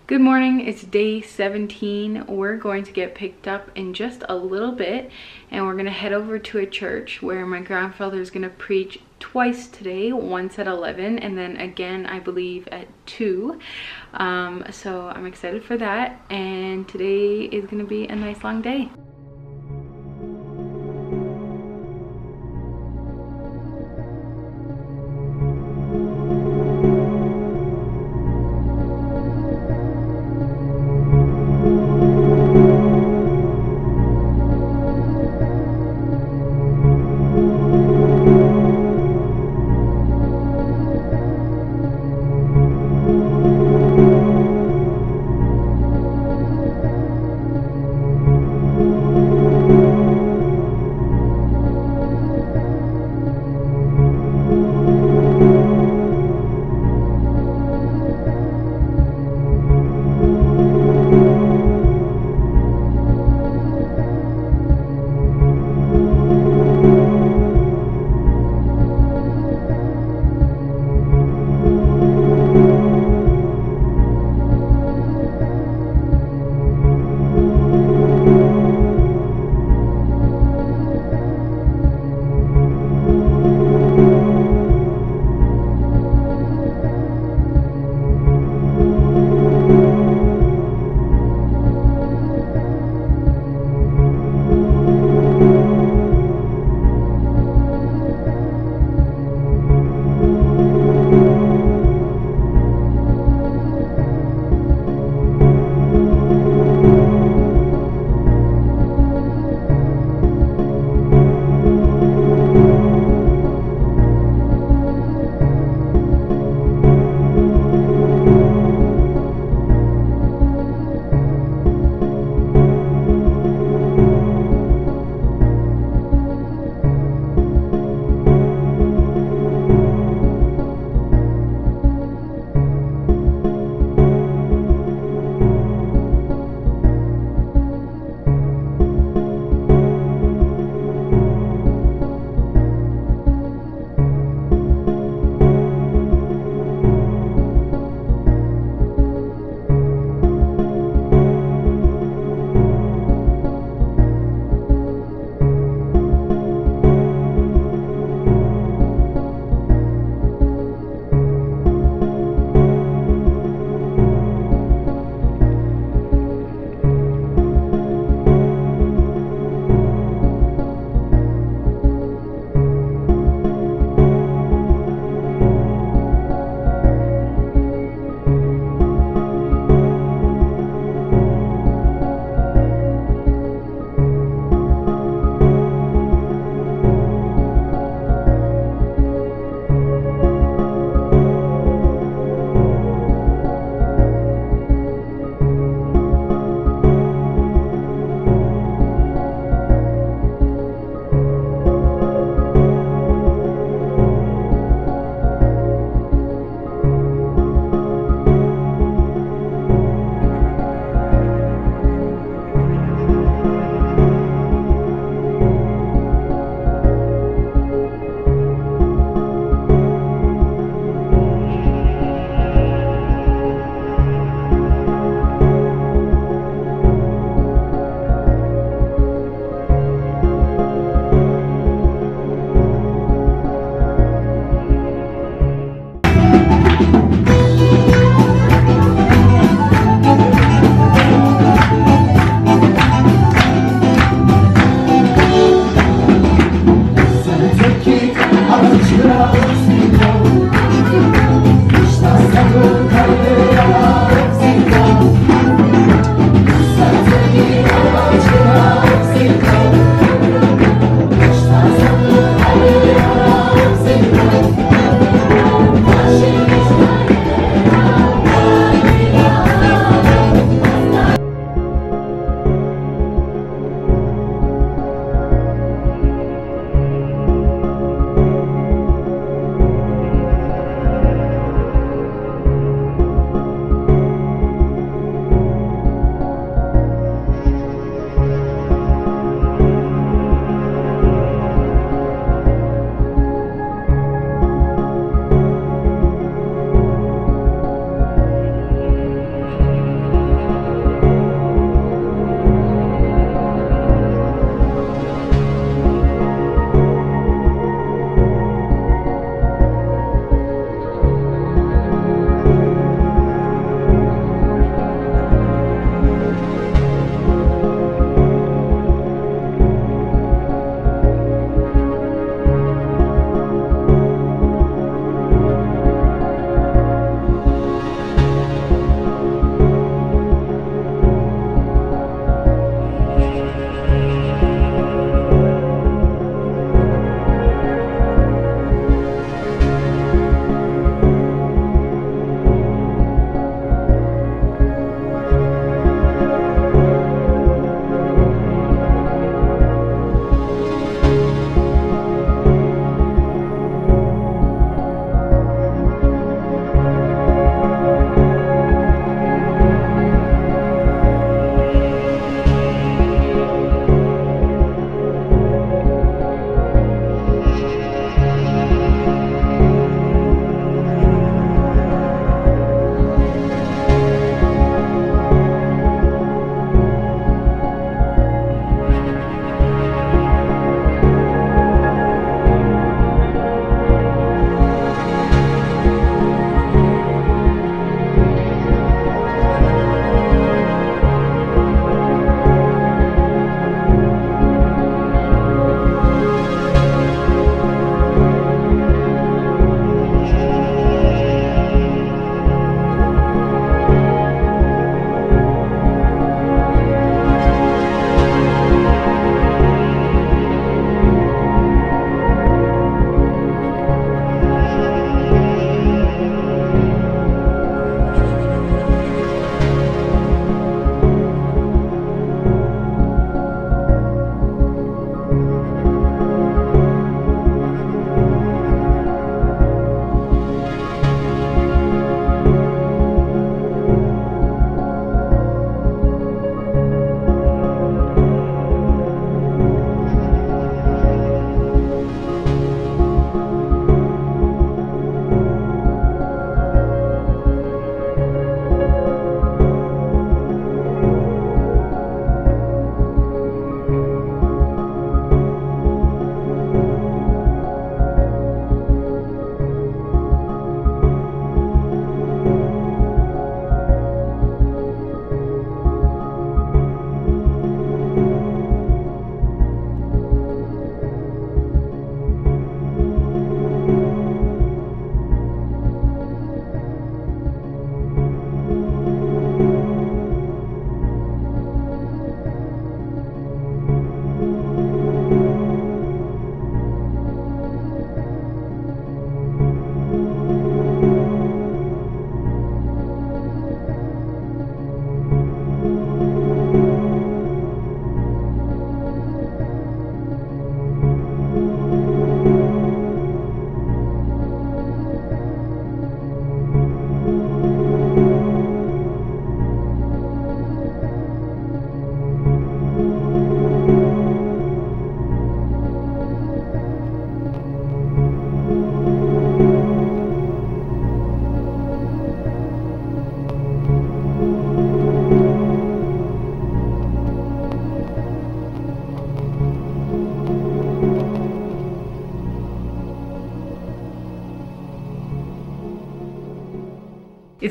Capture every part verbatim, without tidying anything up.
Good morning, it's day seventeen. We're going to get picked up in just a little bit and we're gonna head over to a church where my grandfather is gonna preach twice today, once at eleven and then again I believe at two. Um, so I'm excited for that, and today is gonna be a nice long day.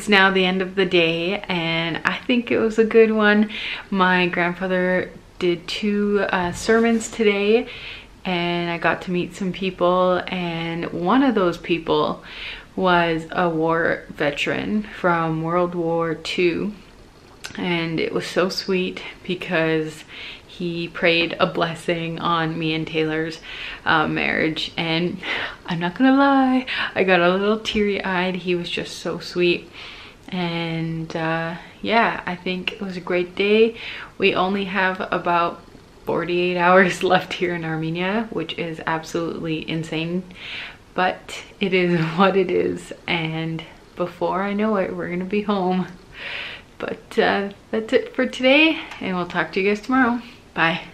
it's now the end of the day, and I think it was a good one. My grandfather did two uh, sermons today, and I got to meet some people, and one of those people was a war veteran from World War Two, and it was so sweet because he prayed a blessing on me and Taylor's uh, marriage, and I'm not gonna lie, I got a little teary-eyed. He was just so sweet, and uh, yeah, I think it was a great day. We only have about forty-eight hours left here in Armenia, which is absolutely insane, but it is what it is, and before I know it, we're gonna be home. But uh, that's it for today, and we'll talk to you guys tomorrow. Bye.